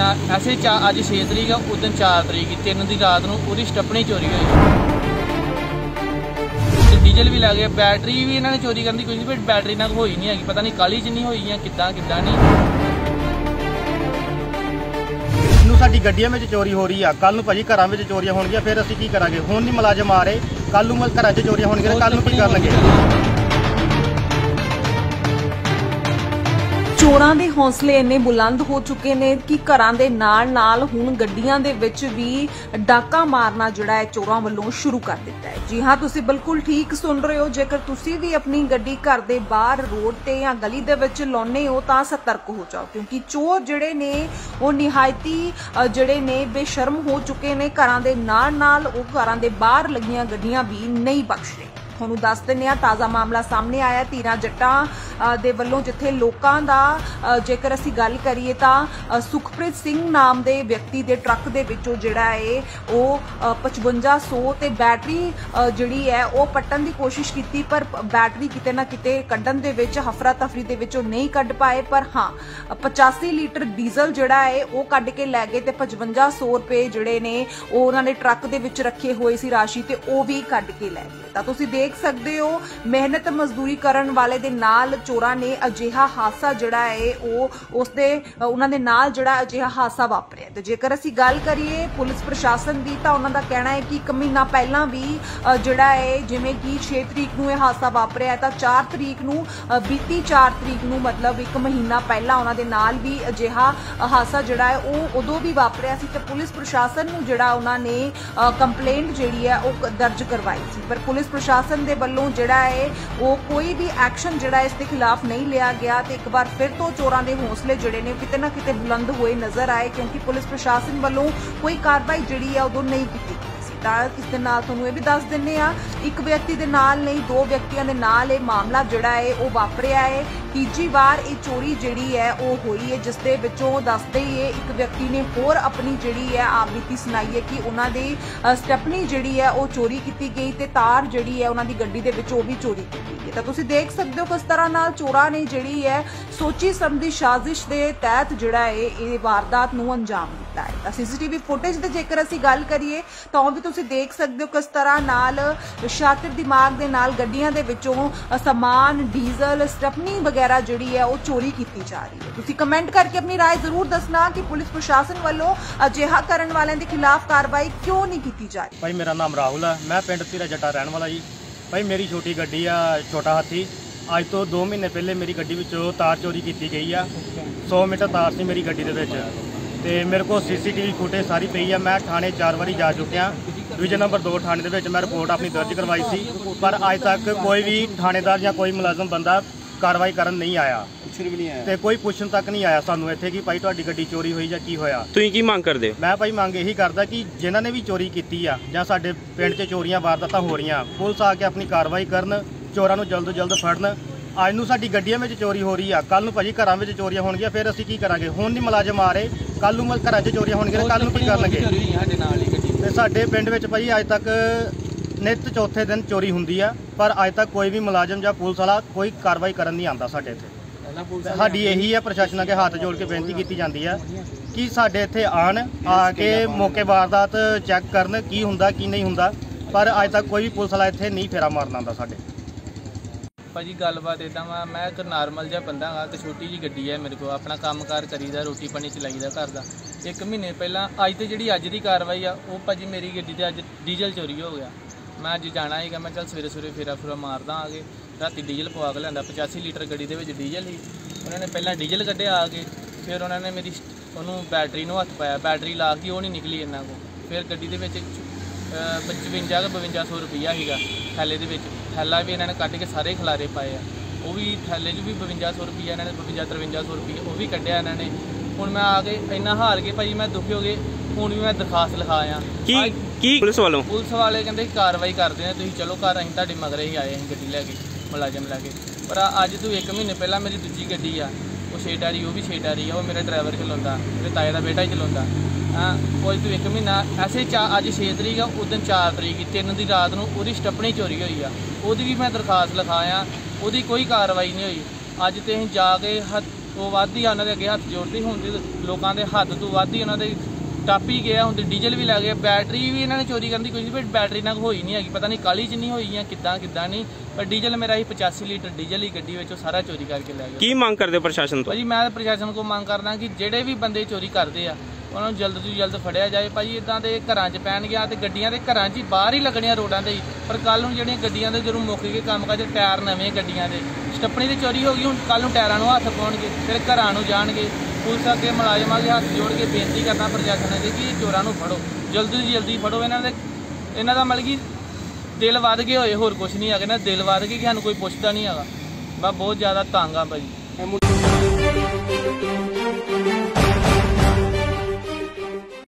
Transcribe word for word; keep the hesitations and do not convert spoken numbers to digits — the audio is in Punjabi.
महीना ऐसे चा अज छे तरीक है उस दिन चार तरीक तीन की रात को पूरी स्टपनी चोरी हुई। डीजल भी लै गए, बैटरी भी इन्होंने चोरी करने की कोशिश की, बैटरी इन्होंने होई नहीं है, पता नहीं काली च नहीं हुई है किदा किदा नहीं। साडी गड्डियां में चोरी हो रही है, कल नूं भाजी घरां विच चोरियां होणगीਆਂ, फिर असीं की करांगे? हुण नहीं मुलाजम आ रहे, कल नूं घरां च चोरियां होणगीਆਂ, कल नूं की करनगे? चोरां दे हौसले इन्ने बुलंद हो चुके ने कि घरां दे नाल नाल हुण गड्डियां दे विच भी डाका मारना जिहड़ा है चोरां वल्लों शुरू कर दिता है। जी हाँ, तुसीं बिल्कुल ठीक सुन रहे हो। जेकर तुसीं भी अपनी गड्डी घर दे बाहर रोड ते या गली दे विच लाउने हो तां सतर्क हो जाओ, क्योंकि चोर जिहड़े ने वो निहायती जिहड़े ने बेशर्म हो चुके ने। घरां दे नाल नाल वो घरां दे बाहर लगियां गड्डियां भी नहीं बख्शदे। ਤੁਹਾਨੂੰ ਦੱਸ ਦਿੰਦੇ ਆ, ਤਾਜ਼ਾ ਮਾਮਲਾ ਸਾਹਮਣੇ ਆਇਆ ਧੀਰਾਂ ਜੱਟਾਂ ਦੇ ਵੱਲੋਂ, ਜਿੱਥੇ ਲੋਕਾਂ ਦਾ ਜੇਕਰ ਅਸੀਂ ਗੱਲ ਕਰੀਏ ਤਾਂ ਸੁਖਪ੍ਰੀਤ ਸਿੰਘ ਨਾਮ ਦੇ ਵਿਅਕਤੀ ਦੇ ਟਰੱਕ ਦੇ ਵਿੱਚੋਂ ਜਿਹੜਾ ਹੈ ਉਹ ਪਚਵੰਜਾ ਸੌ ਤੇ ਬੈਟਰੀ ਜਿਹੜੀ ਹੈ ਉਹ ਪੱਟਣ ਦੀ ਕੋਸ਼ਿਸ਼ ਕੀਤੀ, ਪਰ ਬੈਟਰੀ ਕਿਤੇ ਨਾ ਕਿਤੇ ਕੱਢਣ ਦੇ ਵਿੱਚ ਹਫਰਾ ਤਫਰੀ ਦੇ ਵਿੱਚੋਂ ਨਹੀਂ ਕੱਢ ਪਾਏ। ਪਰ ਹਾਂ, ਪਚਾਸੀ ਲੀਟਰ ਡੀਜ਼ਲ ਜਿਹੜਾ ਹੈ ਉਹ ਕੱਢ ਕੇ ਲੈ ਗਏ ਤੇ ਪਚਵੰਜਾ ਸੌ ਰੁਪਏ ਜਿਹੜੇ ਨੇ ਉਹ ਉਹਨਾਂ ਨੇ ਟਰੱਕ ਦੇ ਵਿੱਚ ਰੱਖੇ ਹੋਏ ਸੀ ਰਾਸ਼ੀ, ਤੇ ਉਹ ਵੀ ਕੱਢ ਕੇ ਲੈ ਗਏ। ਤਾਂ ਤੁਸੀਂ ਦੇਖ ਸਕਦੇ ਹੋ, ਮਿਹਨਤ ਮਜ਼ਦੂਰੀ ਕਰਨ ਵਾਲੇ ਦੇ ਨਾਲ ਚੋਰਾਂ ਨੇ ਅਜਿਹਾ ਹਾਦਸਾ ਜਿਹੜਾ ਹੈ ਉਹ ਉਸਦੇ ਉਹਨਾਂ ਦੇ ਨਾਲ ਜਿਹੜਾ ਅਜਿਹਾ ਹਾਦਸਾ ਵਾਪਰਿਆ। ਤੇ ਜੇਕਰ ਅਸੀਂ ਗੱਲ ਕਰੀਏ ਪੁਲਿਸ ਪ੍ਰਸ਼ਾਸਨ ਦੀ ਤਾਂ ਉਹਨਾਂ ਦਾ ਕਹਿਣਾ ਹੈ ਕਿ ਇੱਕ ਮਹੀਨਾ ਪਹਿਲਾਂ ਵੀ ਜਿਹੜਾ ਹੈ, ਜਿਵੇਂ ਕਿ ਛੇ ਤਰੀਕ ਨੂੰ ਇਹ ਹਾਦਸਾ ਵਾਪਰਿਆ ਤਾਂ ਚਾਰ ਤਰੀਕ ਨੂੰ ਬੀਤੀ ਚਾਰ ਤਰੀਕ ਨੂੰ ਮਤਲਬ ਇੱਕ ਮਹੀਨਾ ਪਹਿਲਾਂ ਉਹਨਾਂ ਦੇ ਨਾਲ ਵੀ ਅਜਿਹਾ ਹਾਦਸਾ ਜਿਹੜਾ ਹੈ ਉਹ ਉਦੋਂ ਵੀ ਵਾਪਰਿਆ ਸੀ। ਤੇ ਪੁਲਿਸ ਪ੍ਰਸ਼ਾਸਨ ਨੂੰ ਜਿਹੜਾ ਉਹਨਾਂ ਨੇ ਕੰਪਲੇਂਟ ਜਿਹੜੀ ਹੈ ਉਹ ਦਰਜ ਕਰਵਾਈ ਸੀ, ਪਰ ਪੁਲਿਸ ਪ੍ਰਸ਼ਾਸਨ ਦੇ ਵੱਲੋਂ ਜਿਹੜਾ ਹੈ ਉਹ ਕੋਈ ਵੀ ਐਕਸ਼ਨ ਜਿਹੜਾ ਇਸ ਦੇ ਖਿਲਾਫ ਨਹੀਂ ਲਿਆ ਗਿਆ। ਤੇ ਇੱਕ ਵਾਰ ਫਿਰ ਤੋਂ ਚੋਰਾਂ ਦੇ ਹੌਸਲੇ ਜਿਹੜੇ ਨੇ ਕਿਤੇ ਨਾ ਕਿਤੇ ਬੁਲੰਦ ਹੋਏ ਨਜ਼ਰ ਆਏ, ਕਿਉਂਕਿ ਪੁਲਿਸ ਪ੍ਰਸ਼ਾਸਨ ਵੱਲੋਂ ਕੋਈ ਕਾਰਵਾਈ ਜਿਹੜੀ ਹੈ ਉਦੋਂ ਨਹੀਂ ਕੀਤੀ ਗਈ ਸੀ। ਤਾਂ ਇਸ ਦੇ ਨਾਲ ਤੁਹਾਨੂੰ ਇਹ ਵੀ ਦੱਸ ਦਿੰਦੇ ਆ, ਇੱਕ ਵਿਅਕਤੀ ਦੇ ਨਾਲ ਨਹੀਂ ਦੋ ਵਿਅਕਤੀਆਂ ਦੇ ਨਾਲ ਇਹ ਮਾਮਲਾ ਜਿਹੜਾ ਹੈ ਉਹ ਵਾਪਰਿਆ ਹੈ। ਤੀਜੀ ਵਾਰ ਇਹ ਚੋਰੀ ਜਿਹੜੀ ਹੈ ਉਹ ਹੋਈ ਹੈ, ਜਿਸ ਦੇ ਵਿੱਚੋਂ ਦੱਸਦੇ ਹੀ ਹੈ ਇੱਕ ਵਿਅਕਤੀ ਨੇ ਹੋਰ ਆਪਣੀ ਜਿਹੜੀ ਹੈ ਆਪ ਬੀਤੀ ਸੁਣਾਈ ਹੈ ਕਿ ਉਹਨਾਂ ਦੀ ਸਟੈਪਨੀ ਜਿਹੜੀ ਹੈ ਉਹ ਚੋਰੀ ਕੀਤੀ ਗਈ ਤੇ ਤਾਰ ਜਿਹੜੀ ਹੈ ਉਹਨਾਂ ਦੀ ਗੱਡੀ ਦੇ ਵਿੱਚ ਉਹ ਵੀ ਚੋਰੀ ਕੀਤੀ ਗਈ। ਤਾਂ ਤੁਸੀਂ ਦੇਖ ਸਕਦੇ ਹੋ ਕਿਸ ਤਰ੍ਹਾਂ ਨਾਲ ਚੋਰਾਂ ਨੇ ਜਿਹੜੀ ਹੈ ਸੋਚੀ ਸਮਝੀ ਸਾਜ਼ਿਸ਼ ਦੇ ਤਹਿਤ ਜਿਹੜਾ ਹੈ ਇਹ ਵਾਰਦਾਤ ਨੂੰ ਅੰਜਾਮ ਦਿੱਤਾ ਹੈ। ਤਾਂ ਸੀਸੀਟੀਵੀ ਫੁਟੇਜ ਦੇ ਜੇਕਰ ਅਸੀਂ ਗੱਲ ਕਰੀਏ ਤਾਂ ਉਹ ਵੀ ਤੁਸੀਂ ਦੇਖ ਸਕਦੇ ਹੋ ਕਿਸ ਤਰ੍ਹਾਂ ਨਾਲ ਸ਼ਾਤਿਰ ਦਿਮਾਗ ਦੇ ਨਾਲ ਗੱਡੀਆਂ ਦੇ ਵਿੱਚੋਂ ਸਮਾਨ, ਡੀਜ਼ਲ, ਸਟੈਪਨੀ ਵਗੈਰਾ ਜਿਹੜੀ ਹੈ ਉਹ ਚੋਰੀ ਕੀਤੀ ਜਾ ਰਹੀ ਹੈ। ਤੁਸੀਂ ਕਮੈਂਟ ਕਰਕੇ ਆਪਣੀ ਰਾਏ ਜ਼ਰੂਰ ਦੱਸਣਾ ਕਿ ਪੁਲਿਸ ਪ੍ਰਸ਼ਾਸਨ ਵੱਲੋਂ ਅਜਿਹਾ ਕਰਨ ਵਾਲਿਆਂ ਦੇ ਖਿਲਾਫ ਕਾਰਵਾਈ ਕਿਉਂ ਨਹੀਂ ਕੀਤੀ ਜਾ ਰਹੀ। ਭਾਈ ਮੇਰਾ ਨਾਮ ਰਾਹੁਲ ਹੈ, ਮੈਂ ਪਿੰਡ ਧੀਰਾ ਜੱਟਾ ਰਹਿਣ ਵਾਲਾ ਜੀ। ਭਾਈ ਮੇਰੀ ਛੋਟੀ ਗੱਡੀ ਆ ਛੋਟਾ ਹਾਥੀ, ਅੱਜ ਤੋਂ ਦੋ ਮਹੀਨੇ ਪਹਿਲੇ ਮੇਰੀ ਗੱਡੀ ਵਿੱਚੋਂ ਤਾਰ ਚੋਰੀ ਕੀਤੀ ਗਈ ਆ। ਸੌ ਮੀਟਰ ਤਾਰ ਸੀ ਮੇਰੀ ਗੱਡੀ ਦੇ ਵਿੱਚ ਤੇ ਮੇਰੇ ਕੋਲ ਸੀਸੀਟੀਵੀ ਫੁਟੇਜ ਸਾਰੀ ਪਈ ਆ। ਮੈਂ ਥਾਣੇ ਚਾਰ ਵਾਰੀ ਜਾ ਚੁੱਕਿਆ, ਡਿਵੀਜ਼ਨ ਨੰਬਰ ਦੋ ਥਾਣੇ ਦੇ ਵਿੱਚ ਮੈਂ ਰਿਪੋਰਟ ਆਪਣੀ ਦਰਜ ਕਰਵਾਈ ਸੀ, ਪਰ ਅੱਜ ਤੱਕ ਕੋਈ ਵੀ ਥਾਣੇਦਾਰ ਜਾਂ ਕੋਈ ਮੁਲਾਜ਼ਮ ਬੰਦਾ ਕਾਰਵਾਈ ਕਰਨ ਨਹੀਂ ਆਇਆ ਤੇ ਕੋਈ ਪੁੱਛਣ ਤੱਕ ਨਹੀਂ ਆਇਆ ਸਾਨੂੰ ਇੱਥੇ ਕਿ ਭਾਈ ਤੁਹਾਡੀ ਗੱਡੀ ਚੋਰੀ ਹੋਈ ਜਾਂ ਕੀ ਹੋਇਆ। ਤੁਸੀਂ ਕੀ ਮੰਗ ਕਰਦੇ ਹੋ? ਮੈਂ ਭਾਈ ਮੰਗ ਇਹੀ ਕਰਦਾ ਕਿ ਜਿਨ੍ਹਾਂ ਨੇ ਵੀ ਚੋਰੀ ਕੀਤੀ ਆ ਜਾਂ ਸਾਡੇ ਪਿੰਡ 'ਚ ਚੋਰੀਆਂ ਵਾਰਦਾਤਾਂ ਹੋ ਰਹੀਆਂ, ਪੁਲਿਸ ਆ ਕੇ ਆਪਣੀ ਕਾਰਵਾਈ ਕਰਨ, ਚੋਰਾਂ ਨੂੰ ਜਲਦ ਤੋਂ ਜਲਦ ਫੜਨ। ਅੱਜ ਨੂੰ ਸਾਡੀ ਗੱਡੀਆਂ ਵਿੱਚ ਚੋਰੀ ਹੋ ਰਹੀ ਆ, ਕੱਲ ਨੂੰ ਭਾਜੀ ਘਰਾਂ ਵਿੱਚ ਚੋਰੀਆਂ ਹੋਣਗੀਆਂ, ਫਿਰ ਅਸੀਂ ਕੀ ਕਰਾਂਗੇ? ਹੁਣ ਨਹੀਂ ਮੁਲਾਜ਼ਮ ਆ ਰਹੇ, ਕੱਲ ਨੂੰ ਘਰਾਂ 'ਚ ਚੋਰੀਆਂ ਹੋਣਗੀਆਂ, ਕੱਲ ਨੂੰ ਕੀ ਕਰਨਗੇ? ਤੇ ਸਾਡੇ ਪਿੰਡ ਵਿੱਚ ਭਾਜੀ ਅੱਜ ਤੱਕ ਨਿੱਤ ਚੌਥੇ ਦਿਨ ਚੋਰੀ ਹੁੰਦੀ ਆ, ਪਰ ਅੱਜ ਤੱਕ ਕੋਈ ਵੀ ਮੁਲਾਜ਼ਮ ਜਾਂ ਪੁਲਿਸ ਵਾਲਾ ਕੋਈ ਕਾਰਵਾਈ ਕਰਨ ਨਹੀਂ ਆਉਂਦਾ ਸਾਡੇ ਇੱਥੇ। ਸਾਡੀ ਇਹੀ ਹੈ ਪ੍ਰਸ਼ਾਸਨ ਅੱਗੇ ਹੱਥ ਜੋੜ ਕੇ ਬੇਨਤੀ ਕੀਤੀ ਜਾਂਦੀ ਆ ਕਿ ਸਾਡੇ ਇੱਥੇ ਆਣ ਆ ਕੇ ਮੌਕੇ ਵਾਰਦਾਤ ਚੈੱਕ ਕਰਨ ਕੀ ਹੁੰਦਾ ਕੀ ਨਹੀਂ ਹੁੰਦਾ, ਪਰ ਅੱਜ ਤੱਕ ਕੋਈ ਵੀ ਪੁਲਿਸ ਵਾਲਾ ਇੱਥੇ ਨਹੀਂ ਫੇਰਾ ਮਾਰਨ ਆਉਂਦਾ ਸਾਡੇ। ਭਾਜੀ ਗੱਲਬਾਤ ਇੱਦਾਂ ਵਾ, ਮੈਂ ਇੱਕ ਨਾਰਮਲ ਜਿਹਾ ਬੰਦਾ ਹਾਂ, ਇੱਕ ਛੋਟੀ ਜਿਹੀ ਗੱਡੀ ਹੈ ਮੇਰੇ ਕੋਲ, ਆਪਣਾ ਕੰਮਕਾਰ ਕਰੀਦਾ, ਰੋਟੀ ਪਾਣੀ ਚਲਾਈਦਾ ਘਰ ਦਾ। ਇੱਕ ਮਹੀਨੇ ਪਹਿਲਾਂ ਅੱਜ ਤੇ ਜਿਹੜੀ ਅੱਜ ਦੀ ਕਾਰਵਾਈ ਆ ਉਹ ਭਾਜੀ ਮੇਰੀ ਗੱਡੀ 'ਤੇ ਅੱਜ ਡੀਜ਼ਲ ਚੋਰੀ ਹੋ ਗਿਆ। ਮੈਂ ਅੱਜ ਜਾਣਾ ਸੀਗਾ, ਮੈਂ ਚੱਲ ਸਵੇਰੇ ਸਵੇਰੇ ਫੇਰਾ ਫੁਰਾ ਮਾਰਦਾ ਆ ਕੇ, ਰਾਤੀ ਡੀਜ਼ਲ ਪਵਾ ਕੇ ਲਿਆਂਦਾ। ਪਚਾਸੀ ਲੀਟਰ ਗੱਡੀ ਦੇ ਵਿੱਚ ਡੀਜ਼ਲ ਸੀ, ਉਹਨਾਂ ਨੇ ਪਹਿਲਾਂ ਡੀਜ਼ਲ ਕੱਢਿਆ ਆ ਕੇ, ਫਿਰ ਉਹਨਾਂ ਨੇ ਮੇਰੀ ਉਹਨੂੰ ਬੈਟਰੀ ਨੂੰ ਹੱਥ ਪਾਇਆ, ਬੈਟਰੀ ਲਾ ਕੇ ਉਹ ਨਹੀਂ ਨਿਕਲੀ ਇਹਨਾਂ ਕੋਲ। ਫਿਰ ਗੱਡੀ ਦੇ ਵਿੱਚ ਪਚਵੰਜਾ ਕੁ ਬਵੰਜਾ ਸੌ ਰੁਪਈਆ ਸੀਗਾ ਥੈਲੇ ਦੇ ਵਿੱਚ, ਥੈਲਾ ਵੀ ਇਹਨਾਂ ਨੇ ਕੱਢ ਕੇ ਸਾਰੇ ਖਿਲਾਰੇ ਪਾਏ ਆ, ਉਹ ਵੀ ਥੈਲੇ 'ਚ ਵੀ ਬਵੰਜਾ ਸੌ ਰੁਪਈਆ ਇਹਨਾਂ ਨੇ ਬਵੰਜਾ ਤਰਵੰਜਾ ਸੌ ਰੁਪਈਆ ਉਹ ਵੀ ਕੱਢਿਆ ਇਹਨਾਂ ਨੇ। ਹੁਣ ਮੈਂ ਆ ਕੇ ਇੰਨਾ ਹਾਰ ਕੇ ਭਾਜੀ ਮੈਂ ਦੁਖੀ ਹੋ ਗਏ, ਹੁਣ ਵੀ ਮੈਂ ਦਰਖਾਸਤ ਲਿਖਾਇਆ। ਕੀ ਕੀ ਪੁਲਿਸ ਵੱਲੋਂ? ਪੁਲਿਸ ਵਾਲੇ ਕਹਿੰਦੇ ਕਾਰਵਾਈ ਕਰਦੇ ਨੇ, ਤੁਸੀਂ ਚਲੋ ਘਰ, ਅਸੀਂ ਤੁਹਾਡੇ ਮਗਰੇ ਹੀ ਆਏ, ਅਸੀਂ ਗੱਡੀ ਲੈ ਕੇ ਮੁਲਾਜ਼ਮ ਲੈ ਕੇ। ਪਰ ਅੱਜ ਤੋਂ ਇੱਕ ਮਹੀਨੇ ਪਹਿਲਾਂ ਮੇਰੀ ਦੂਜੀ ਗੱਡੀ ਆ, ਉਹ ਛੇ ਟਾਇਰੀ, ਉਹ ਵੀ ਛੇ ਟਾਇਰੀ ਆ, ਉਹ ਮੇਰਾ ਡਰਾਈਵਰ ਚਲਾਉਂਦਾ, ਮੇਰੇ ਤਾਏ ਦਾ ਬੇਟਾ ਹੀ ਚਲਾਉਂਦਾ। ਹਾਂ, ਉਹ ਤੋਂ ਇੱਕ ਮਹੀਨਾ ਐਸੇ ਚਾ ਅਜ ਛੇ ਤਰੀਕ ਆ ਉਸ ਦਿਨ ਚਾਰ ਤਰੀਕ ਤਿੰਨ ਦੀ ਰਾਤ ਨੂੰ ਉਹਦੀ ਸਟੱਪਣੀ ਚੋਰੀ ਹੋਈ ਆ, ਉਹਦੀ ਵੀ ਮੈਂ ਦਰਖਾਸਤ ਲਿਖਾਇਆ, ਉਹਦੀ ਕੋਈ ਕਾਰਵਾਈ ਨਹੀਂ ਹੋਈ। ਅੱਜ ਤੇ ਅਸੀਂ ਜਾ ਕੇ ਉਹ ਵੱਧ ਹੀ ਉਹਨਾਂ ਦੇ ਅੱਗੇ ਹੱਥ ਜੋੜਦੇ, ਹੁਣ ਤੇ ਲੋਕਾਂ ਦੇ ਹੱਦ ਤੋਂ ਵੱਧ ਹੀ ਉਹਨਾਂ ਦੇ ਟੱਪ ਹੀ ਗਿਆ। ਹੁਣ ਤੇ ਡੀਜ਼ਲ ਵੀ ਲੱਗ ਗਿਆ, ਬੈਟਰੀ ਵੀ ਇਹਨਾਂ ਨੇ ਚੋਰੀ ਕਰਨ ਦੀ ਕੋਸ਼ਿਸ਼, ਪਰ ਬੈਟਰੀ ਨਾਲ ਹੋਈ ਨਹੀਂ ਹੈਗੀ, ਪਤਾ ਨਹੀਂ ਕਾਲੀ 'ਚ ਨਹੀਂ ਹੋਈ ਜਾਂ ਕਿੱਦਾਂ ਕਿੱਦਾਂ ਨਹੀਂ, ਪਰ ਡੀਜ਼ਲ ਮੇਰਾ ਹੀ ਪਚਾਸੀ ਲੀਟਰ ਡੀਜ਼ਲ ਹੀ ਗੱਡੀ ਵਿੱਚੋਂ ਸਾਰਾ ਚੋਰੀ ਕਰਕੇ ਲੈ ਗਿਆ। ਕੀ ਮੰਗ ਕਰਦੇ ਹੋ ਪ੍ਰਸ਼ਾਸਨ ਤੋਂ? ਭਾਜੀ ਮੈਂ ਪ੍ਰਸ਼ਾਸਨ ਕੋਲ ਮੰਗ ਕਰਦਾ ਕਿ ਜਿਹੜੇ ਵੀ ਬੰਦੇ ਚੋਰੀ ਕਰਦੇ ਆ ਉਹਨਾਂ ਨੂੰ ਜਲਦ ਤੋਂ ਜਲਦ ਫੜਿਆ ਜਾਏ। ਭਾਜੀ ਇਦਾਂ ਦੇ ਘਰਾਂ 'ਚ ਪੈਣ ਗਿਆ ਤੇ ਗੱਡੀਆਂ ਦੇ ਘਰਾਂ 'ਚ ਹੀ ਬਾਹਰ ਹੀ ਲੱਗਣੀਆਂ ਰੋਡਾਂ 'ਤੇ ਹੀ, ਪਰ ਕੱਲ ਨੂੰ ਜਿਹੜੀਆਂ ਗੱਡੀਆਂ ਦੇ ਜਦੋਂ ਮੁੱਕ ਗਏ ਕੰਮ ਕਾਜ, ਟਾਇਰ ਨਵੇਂ ਗੱਡੀਆਂ ਦੇ, ਸਟੱਪਣੀ ਦੀ ਚੋਰੀ ਹੋ ਗਈ, ਹੁਣ ਕੱਲ ਨੂੰ ਟਾਇਰਾਂ ਨੂੰ ਹੱਥ ਪਾਉਣਗੇ, ਫਿਰ ਘਰਾਂ ਨੂੰ ਜਾਣਗੇ। ਪੁਲਿਸ ਅੱਗੇ ਮੁਲਾਜ਼ਮਾਂ ਦੇ ਹੱਥ ਜੋੜ ਕੇ ਬੇਨਤੀ ਕਰਨਾ ਪ੍ਰਸ਼ਾਸਨ ਅੱਗੇ ਕਿ ਚੋਰਾਂ ਨੂੰ ਫੜੋ, ਜਲਦੀ ਤੋਂ ਜਲਦੀ ਫੜੋ। ਇਹਨਾਂ ਦੇ ਇਹਨਾਂ ਦਾ ਮਤਲਬ ਕਿ ਦਿਲ ਵੱਧ ਗਏ ਹੋਏ, ਹੋਰ ਕੁਝ ਨਹੀਂ ਹੈਗਾ, ਇਹਨਾਂ ਦਿਲ ਵੱਧ ਗਏ ਕਿ ਸਾਨੂੰ ਕੋਈ ਪੁੱਛਦਾ ਨਹੀਂ ਹੈਗਾ। ਮੈਂ ਬਹੁਤ ਜ਼ਿਆਦਾ ਤੰਗ ਆ ਭਾਜੀ।